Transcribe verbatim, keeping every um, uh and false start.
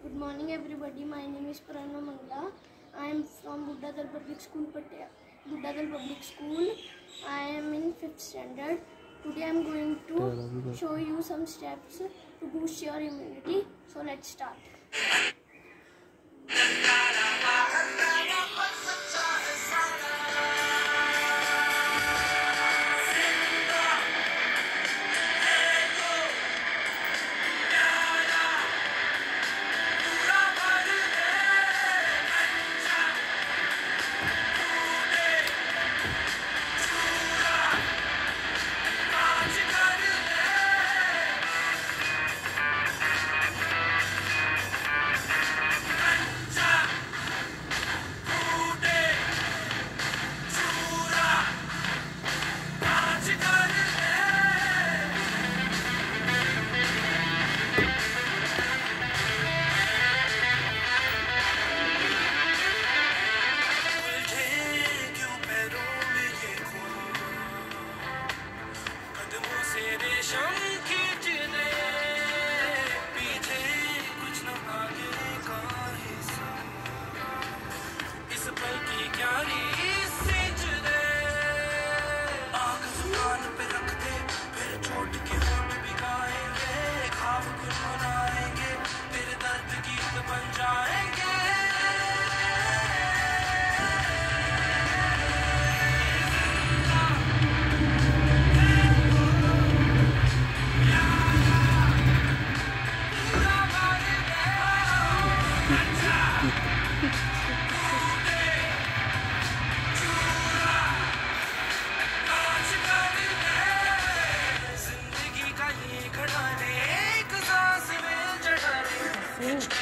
Good morning everybody, my name is Pranav Mangla. I am from Budha Public School, Budha Public School. I am in fifth standard. Today I am going to show you some steps to boost your immunity. So let's start. Ooh.